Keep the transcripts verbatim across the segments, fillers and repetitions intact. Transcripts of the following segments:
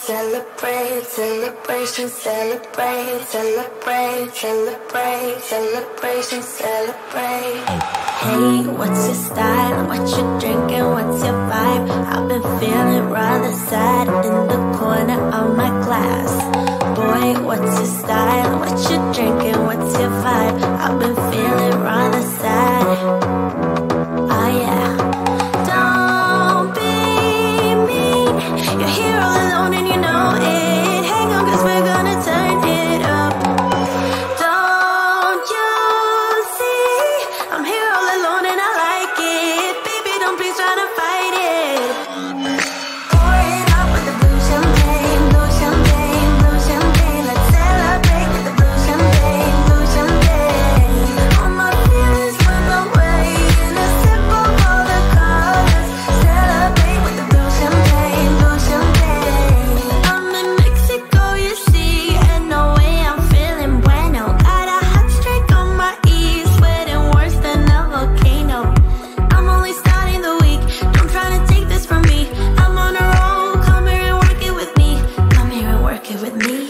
celebrate, celebration, celebrate, celebrate, celebrate, celebration, celebrate. Hey, what's your style? What you drinking? What's your vibe? I've been feeling rather sad in the corner of my class. Boy, what's your style? What you drinking? What's your vibe? I've been feeling rather sad. Oh yeah. Don't be mean. You're here all alone and you know it. Hang on, cause we're gonna turn it up. Don't you see? I'm here all alone and I like it. Baby, don't please try to fight it. Pour it up with the blue champagne, blue champagne, blue champagne. Let's celebrate with the blue champagne, blue champagne. All my feelings went away in a sip of all the colors. Celebrate with the blue champagne, blue champagne. I'm in Mexico, you see, and no way I'm feeling bueno. Got a hot streak on my E, sweating worse than a volcano. I'm only starting the week, don't try to take this from me. I'm on a roll, come here and work it with me. Come here and work it with me.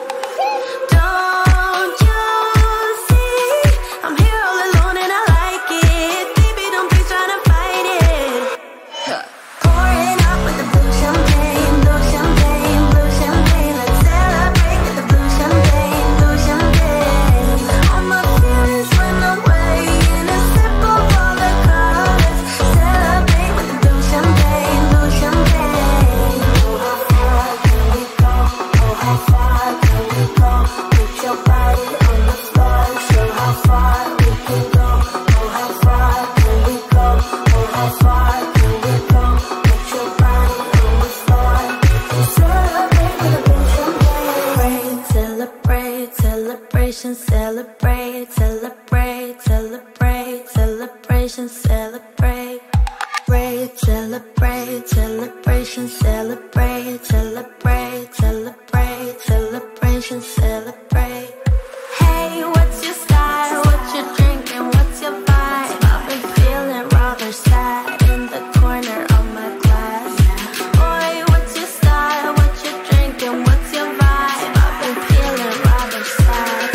Don't you see? I'm here all alone and I like it. Baby, don't please try to fight it. Pour it up with the blue champagne, blue champagne, blue champagne. Let's celebrate with the blue champagne, blue champagne. All my feelings went away in a sip of all the colors. Celebrate with the blue champagne, blue champagne. Oh, how far can we go? Oh, how far can we go? Put your body on the floor, show how far we can go. Oh, how far can we go? Oh, how far can we go? Put your body on the floor. Celebrate with a blue champagne. Celebrate, celebration, celebrate, celebrate, celebrate, celebration, celebrate. Celebrate, celebrate, celebration, celebrate, celebrate, celebrate, celebration, celebrate. Hey, what's your style? What you drinking? What's your vibe? I've been feeling rather sad in the corner of my class. Boy, what's your style? What you drinking? What's your vibe? I've been feeling rather sad.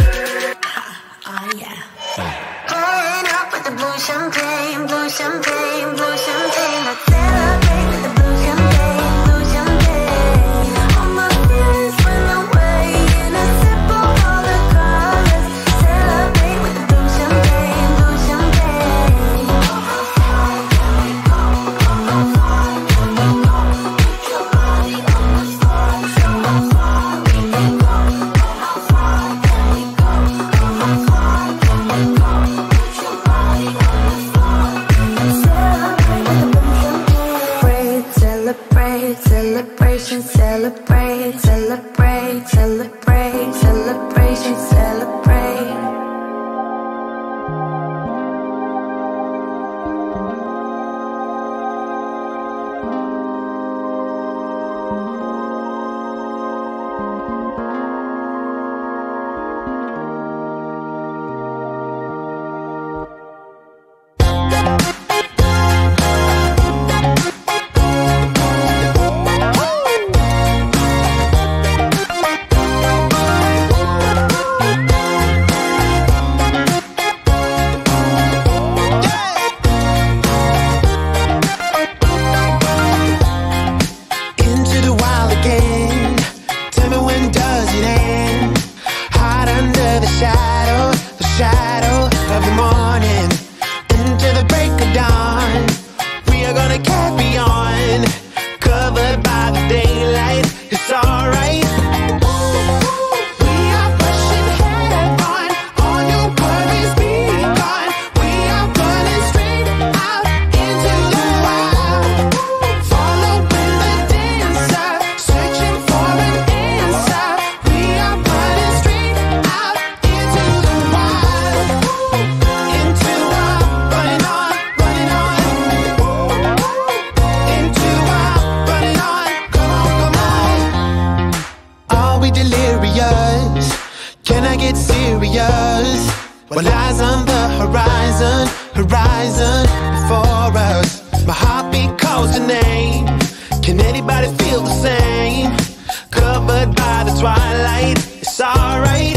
Oh yeah. Pouring up with the blue champagne, blue champagne, blue champagne. Let's celebrate with the blue champagne, blue champagne. All my feelings went away in a sip of all the colors. Celebrate with the blue champagne, blue champagne. Oh, how far can we go? Oh, how far can we go? Put your body on the floor, show how far we can go. Oh, how far can we go? Oh, how far can we go? Put your body on the floor. Celebrate with the blue champagne. Celebrate, celebration, celebrate, celebrate, celebrate, celebration, celebrate. Into the wild again. Tell me when does it end? Hide under the shadow, the shadow of the morning. Into the break of dawn, we are gonna carry on. Covered by the daylight, it's alright. We are pushing head on, all your worries be gone. We are running straight out into the wild. Following the dancer, searching for an answer. We are running straight out into the wild. Into a running on, running on. Into a running on, come on, come on. Are we delirious? Can I get serious? What lies on the horizon, horizon before us? My heartbeat calls the name. Can anybody feel the same? twilight. It's alright.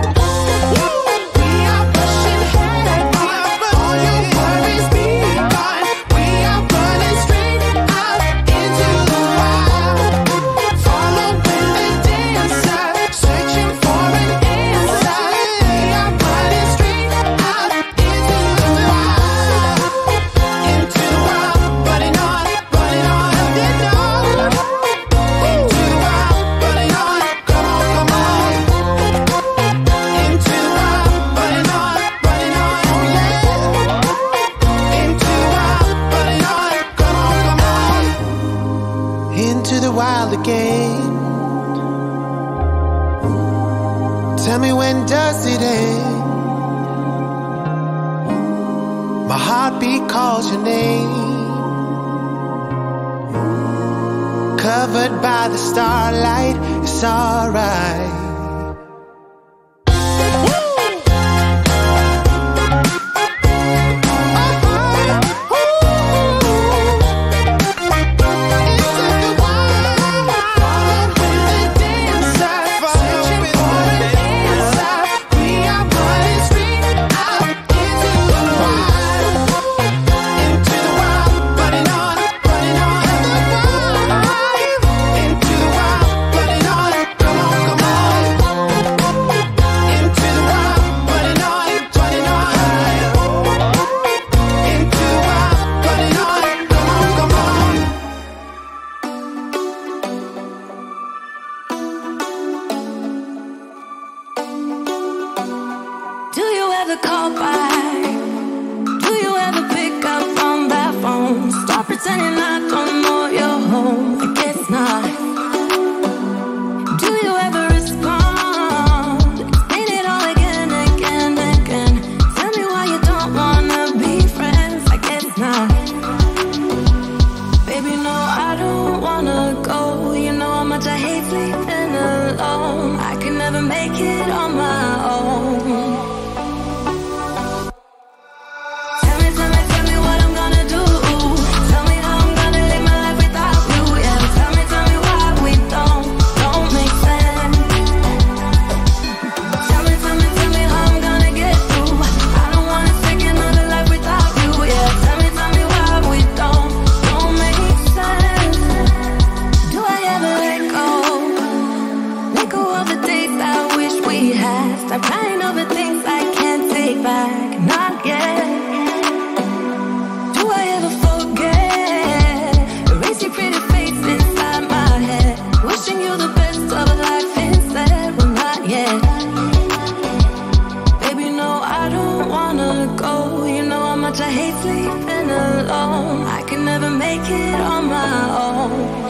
Again. Tell me, when does it end? My heartbeat calls your name, covered by the starlight. It's alright. Call back. Do you ever pick up on that phone? Stop pretending I don't know you're home. I guess not. Do you ever respond? Explain it all again, again, again. Tell me why you don't wanna be friends. I guess not. Baby, no, I don't wanna go. You know how much I hate sleeping alone. I can never make it on my own. Stop crying over things I can't take back, not yet. Do I ever forget? Erase your pretty face inside my head, wishing you the best of life instead. Well, not yet. Baby, no, I don't wanna go. You know how much I hate sleeping alone. I can never make it on my own.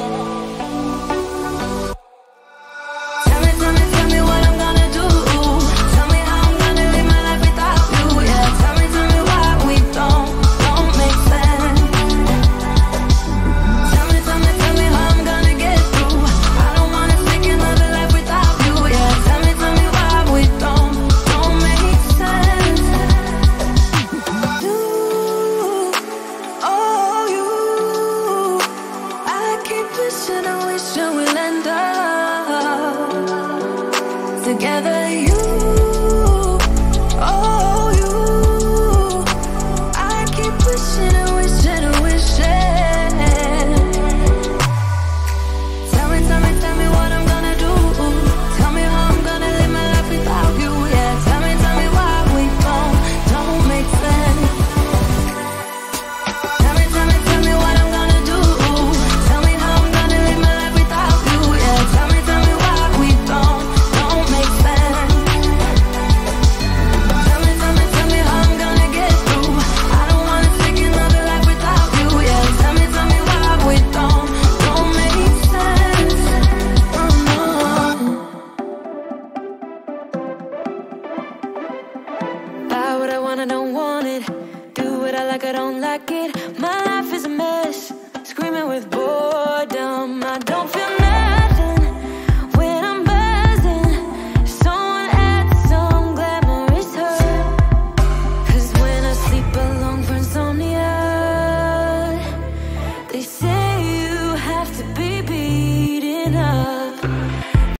Wishing I wish I will end up together.